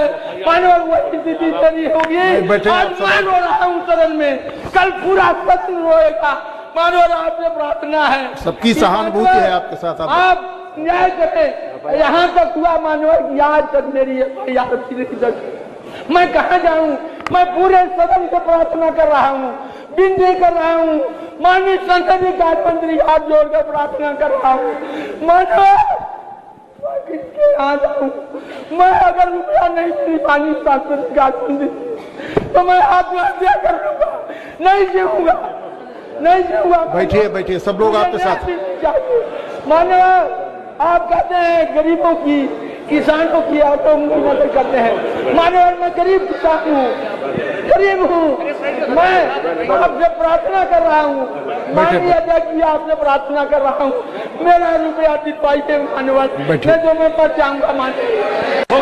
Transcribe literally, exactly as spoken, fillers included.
मानव वही स्थिति नहीं होगी। आज मैं रो रहा हूँ सदन में, कल पूरा सदन रोएगा। मानव आपसे प्रार्थना है, सबकी सहानुभूति है आपके साथ। आप, आप न्याय करें। यहाँ तक हुआ मानव की आज तक मेरी याद दर्ज, मैं कहाँ जाऊँ? मैं पूरे सदन से प्रार्थना कर रहा हूँ, विनती कर रहा हूँ, माननीय संसदीय कार्य मंत्री हाथ जोड़कर प्रार्थना कर रहा हूँ। मानव किसके यहाँ जाऊँ? मैं अगर रुपया नहीं मिली माननीय संसदीय कार्य मंत्री तो मैं आत्महत्या कर लूंगा, नहीं जीऊंगा, नहीं जीऊंगा। बैठिए बैठिए, सब लोग आपके साथ। मानव आप कहते हैं गरीबों की, किसानों की ऑटो मदद करते हैं। मानव मैं गरीब किसान हूँ, गरीब हूँ, मैं आपसे प्रार्थना कर रहा हूँ, माननीय अध्यक्ष जी आपसे प्रार्थना कर रहा हूँ, मेरा रुपया दिलवाइए मानव, मैं जो मैं पर जाऊंगा माननीय।